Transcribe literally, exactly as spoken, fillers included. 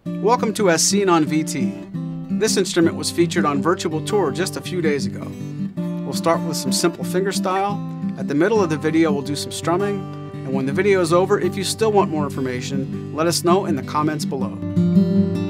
Welcome to As Seen on V T. This instrument was featured on Virtual Tour just a few days ago. We'll start with some simple fingerstyle. At the middle of the video we'll do some strumming, and when the video is over, if you still want more information, let us know in the comments below.